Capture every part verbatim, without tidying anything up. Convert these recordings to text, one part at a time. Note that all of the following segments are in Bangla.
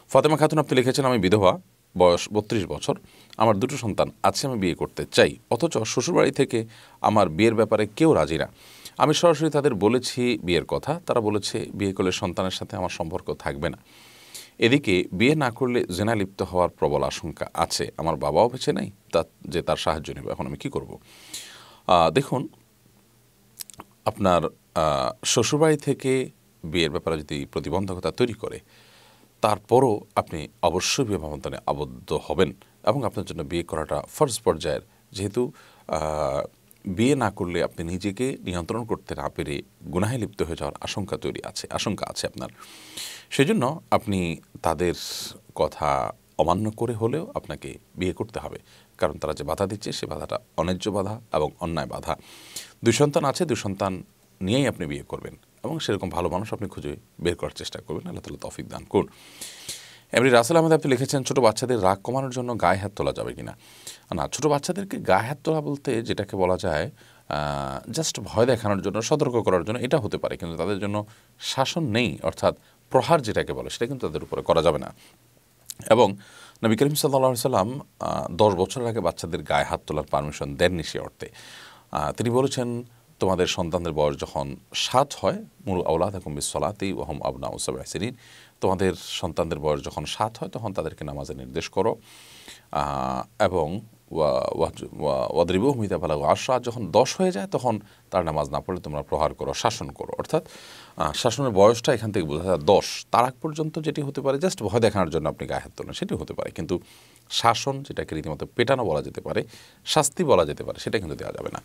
ফাতেমা খাতুন আপনি লিখেছেন, আমি বিধবা, বয়স বত্রিশ বছর, আমার দুটো সন্তান আছে, আমি বিয়ে করতে চাই, অথচ শ্বশুরবাড়ি থেকে আমার বিয়ের ব্যাপারে কেউ রাজি না। আমি সরাসরি তাদের বলেছি বিয়ের কথা, তারা বলেছে বিয়ে করলে সন্তানের সাথে আমার সম্পর্ক থাকবে না। এদিকে বিয়ে না করলে জেনা লিপ্ত হওয়ার প্রবল আশঙ্কা আছে। আমার বাবাও বেঁচে নেই তা যে তার সাহায্য নেবে, এখন আমি কী করব? দেখুন, আপনার শ্বশুরবাড়ি থেকে বিয়ের ব্যাপারে যদি প্রতিবন্ধকতা তৈরি করে, তারপরও আপনি অবশ্যই বিবাহ বন্ধনে আবদ্ধ হবেন এবং আপনার জন্য বিয়ে করাটা ফার্জ পর্যায়ের, যেহেতু বিয়ে না করলে আপনি নিজেকে নিয়ন্ত্রণ করতে না পেরে গুনাহে লিপ্ত হয়ে যাওয়ার আশঙ্কা তৈরি আছে আশঙ্কা আছে আপনার। সেজন্য আপনি তাদের কথা অমান্য করে হলেও আপনাকে বিয়ে করতে হবে, কারণ তারা যে বাধা দিচ্ছে সে বাধাটা অন্যায্য বাধা এবং অন্যায় বাধা। দুই সন্তান আছে, দুই সন্তান নিয়েই আপনি বিয়ে করবেন এবং সেরকম ভালো মানুষ আপনি খুঁজে বের করার চেষ্টা করবেন। আল্লাহ তাআলা তৌফিক দান করুন। এমনি রাসেল আহমেদ আপনি লিখেছেন, ছোটো বাচ্চাদের রাগ কমানোর জন্য গায়ে হাত তোলা যাবে কিনা? না, ছোটো বাচ্চাদেরকে গায়ে হাত তোলা বলতে যেটাকে বলা যায় জাস্ট ভয় দেখানোর জন্য, সতর্ক করার জন্য, এটা হতে পারে, কিন্তু তাদের জন্য শাসন নেই, অর্থাৎ প্রহার যেটাকে বলে সেটা কিন্তু তাদের উপরে করা যাবে না। এবং নবী করিম সাল্লাল্লাহু আলাইহি সাল্লাম দশ বছর আগে বাচ্চাদের গায়ে হাত তোলার পারমিশন দেননি সে অর্থে। তিনি বলেছেন, তোমাদের সন্তানদের বয়স যখন সাত হয়, মুরু আওলাদাকুম বিস-সালাতি ওয়া হুম আবনাউ সাব'i সিনিন, তোমাদের সন্তানদের বয়স যখন সাত হয় তখন তাদেরকে নামাজের নির্দেশ করো, এবং ওয়াদরিবুহুম ইযা বালাগু আশরা, যখন দশ হয়ে যায় তখন তার নামাজ না পড়লে তোমরা প্রহার করো, শাসন করো। অর্থাৎ শাসনের বয়সটা এখান থেকে বোঝা যায় দশ। তার আগ পর্যন্ত যেটি হতে পারে জাস্ট ভয় দেখানোর জন্য আপনি গায়ে হাত তোলেন, সেটি হতে পারে, কিন্তু শাসন, যেটাকে রীতিমতো পেটানো বলা যেতে পারে, শাস্তি বলা যেতে পারে, সেটা কিন্তু দেওয়া যাবে না।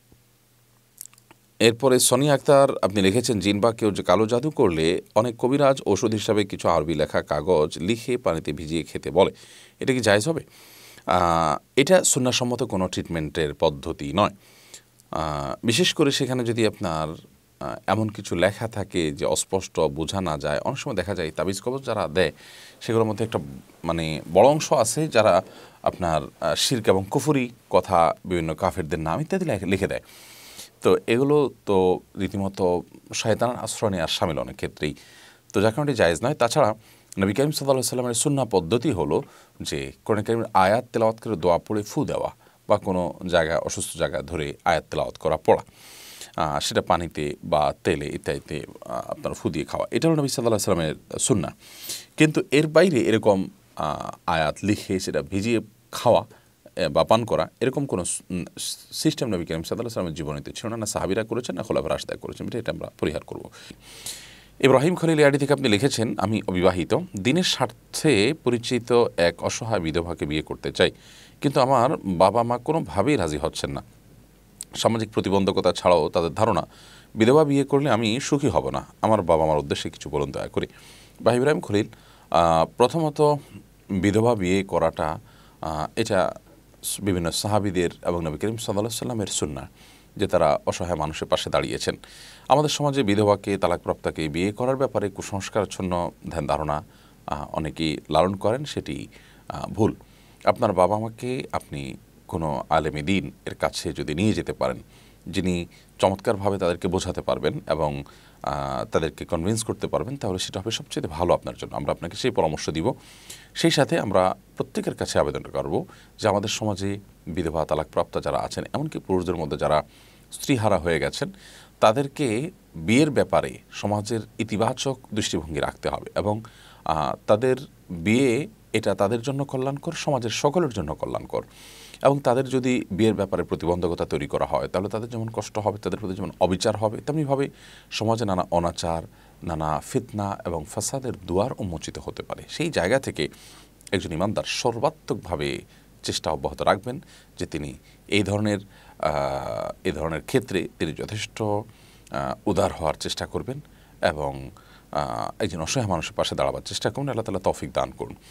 এরপরে সোনিয়া আক্তার আপনি লিখেছেন, জিন বা কেউ যে কালো জাদু করলে অনেক কবিরাজ ওষুধ হিসাবে কিছু আরবি লেখা কাগজ লিখে পানিতে ভিজিয়ে খেতে বলে, এটা কি জায়েজ হবে? এটা সুন্নাহসম্মত কোনো ট্রিটমেন্টের পদ্ধতি নয়। বিশেষ করে সেখানে যদি আপনার এমন কিছু লেখা থাকে যে অস্পষ্ট, বোঝা না যায়। অনেক সময় দেখা যায় তাবিজ কবজ যারা দেয় সেগুলোর মধ্যে একটা মানে বড় অংশ আছে যারা আপনার শিরক এবং কুফরি কথা, বিভিন্ন কাফেরদের নাম ইত্যাদি লিখে দেয়। তো এগুলো তো রীতিমতো শয়তানের আশ্রয় নেওয়ার শামিল অনেক ক্ষেত্রেই, তো যার কারণে জায়েজ নয়। তাছাড়া নবী করিম সাল্লাল্লাহু আলাইহি সাল্লামের সুন্নাহ পদ্ধতি হলো যে কোরআন কারীমের আয়াত তেলাওয়াত করে দোয়া পড়ে ফু দেওয়া, বা কোনো জায়গায় অসুস্থ জায়গা ধরে আয়াত তেলাওয়াত করা পড়া, সেটা পানিতে বা তেলে ইত্যাদিতে আপনার ফু দিয়ে খাওয়া, এটা হলো নবী সাল্লাল্লাহু আলাইহি সাল্লামের সুন্নাহ। কিন্তু এর বাইরে এরকম আয়াত লিখে সেটা ভিজিয়ে খাওয়া বা পান করা, এরকম কোনো সিস্টেম নবী করিম সাল্লাল্লাহু আলাইহি সাল্লামের জীবনীতে ছিল না, না সাহাবীরা করেছেন, না খোলাফায়ে রাশিদিন করেছেন। এটা আমরা পরিহার করব। ইব্রাহিম খলিল ইয়াডি থেকে আপনি লিখেছেন, আমি অবিবাহিত, দিনের স্বার্থে পরিচিত এক অসহায় বিধবাকে বিয়ে করতে চাই, কিন্তু আমার বাবা মা কোনোভাবেই রাজি হচ্ছেন না। সামাজিক প্রতিবন্ধকতা ছাড়াও তাদের ধারণা বিধবা বিয়ে করলে আমি সুখী হব না। আমার বাবা মার উদ্দেশ্যে কিছু বলুন দয়া করে। বা ইব্রাহিম খলিল, প্রথমত বিধবা বিয়ে করাটা এটা বিভিন্ন সাহাবীদের এবং নবী করিম সাল্লাল্লাহু আলাইহি সাল্লামের সুন্নাহ, যে তারা অসহায় মানুষের পাশে দাঁড়িয়েছেন। আমাদের সমাজে বিধবাকে, তালাকপ্রাপ্তাকে বিয়ে করার ব্যাপারে কুসংস্কারাচ্ছন্ন ধ্যান ধারণা অনেকেই লালন করেন, সেটি ভুল। আপনার বাবা মাকে আপনি কোনো আলেমে দ্বীন এর কাছে যদি নিয়ে যেতে পারেন, যিনি চমৎকারভাবে তাদেরকে বোঝাতে পারবেন এবং তাদেরকে কনভিন্স করতে পারবেন, তাহলে সেটা হবে সবচেয়ে ভালো আপনার জন্য। আমরা আপনাকে সেই পরামর্শ দিব। সেই সাথে আমরা প্রত্যেকের কাছে আবেদন করব যে আমাদের সমাজে বিধবা, তালাকপ্রাপ্তা যারা আছেন, এমনকি পুরুষদের মধ্যে যারা স্ত্রীহারা হয়ে গেছেন, তাদেরকে বিয়ের ব্যাপারে সমাজের ইতিবাচক দৃষ্টিভঙ্গি রাখতে হবে এবং তাদের বিয়ে এটা তাদের জন্য কল্যাণকর, সমাজের সকলের জন্য কল্যাণকর। এবং তাদের যদি বিয়ের ব্যাপারে প্রতিবন্ধকতা তৈরি করা হয়, তাহলে তাদের যেমন কষ্ট হবে, তাদের প্রতি যেমন অবিচার হবে, তেমনিভাবে সমাজে নানা অনাচার, নানা ফিতনা এবং ফাসাদের দুয়ার উন্মোচিত হতে পারে। সেই জায়গা থেকে একজন ইমানদার সর্বাত্মকভাবে চেষ্টা অব্যাহত রাখবেন যে তিনি এই ধরনের এই ধরনের ক্ষেত্রে তিনি যথেষ্ট উদার হওয়ার চেষ্টা করবেন এবং একজন অসহায় মানুষের পাশে দাঁড়াবার চেষ্টা করুন। আল্লাহ তাআলা তৌফিক দান করুন।